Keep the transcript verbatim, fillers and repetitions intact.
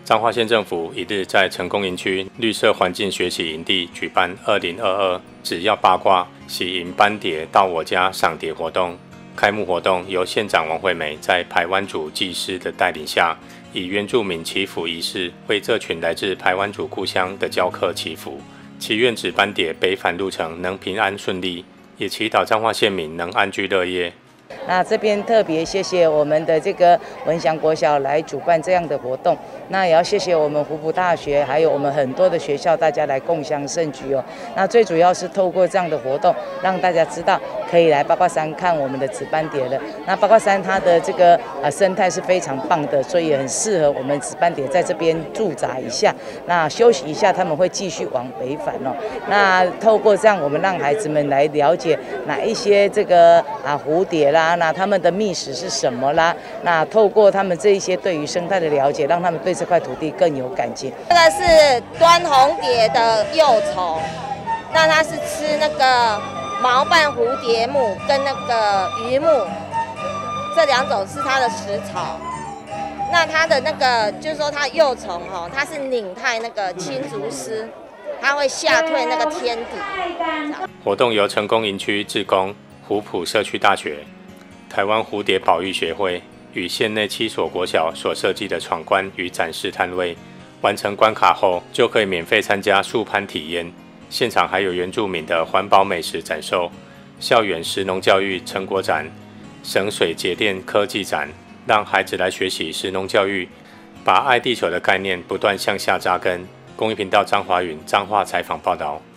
彰化县政府一日在成功营区绿色环境学习营地举办二零二二只要八卦喜迎斑蝶到我家赏蝶活动。开幕活动由县长王惠美在排湾族祭师的带领下，以原住民祈福仪式为这群来自排湾族故乡的教客祈福，祈愿紫斑蝶北返路程能平安顺利，也祈祷彰化县民能安居乐业。 那这边特别谢谢我们的这个文祥国小来主办这样的活动，那也要谢谢我们湖埔大学，还有我们很多的学校，大家来共襄盛举哦。那最主要是透过这样的活动，让大家知道可以来八卦山看我们的紫斑蝶的。那八卦山它的这个呃生态是非常棒的，所以也很适合我们紫斑蝶在这边驻扎一下，那休息一下，他们会继续往北返哦。那透过这样，我们让孩子们来了解哪一些这个啊蝴蝶啦。那他们的觅食是什么啦？那透过他们这一些对于生态的了解，让他们对这块土地更有感情。 这个是端红蝶的幼虫，那它是吃那个毛瓣蝴蝶目跟那个榆木，这两种是它的食草。那它的那个就是说它幼虫哈，它是拧太那个青竹丝，它会吓退那个天敌。 活动由成功营区志工、湖埔社区大学、台湾蝴蝶保育协会与县内七所国小所设计的闯关与展示摊位，完成关卡后就可以免费参加树攀体验。现场还有原住民的环保美食展售、校园食农教育成果展、省水节电科技展，让孩子来学习食农教育，把爱地球的概念不断向下扎根。公益频道张华允彰化采访报道。